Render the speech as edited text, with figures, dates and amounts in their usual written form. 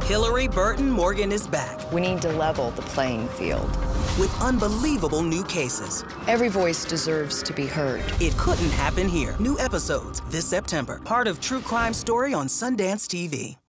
Hilarie Burton Morgan is back We need to level the playing field. with unbelievable new cases. Every voice deserves to be heard. It couldn't happen here. New episodes this September. Part of True Crime Story on Sundance TV.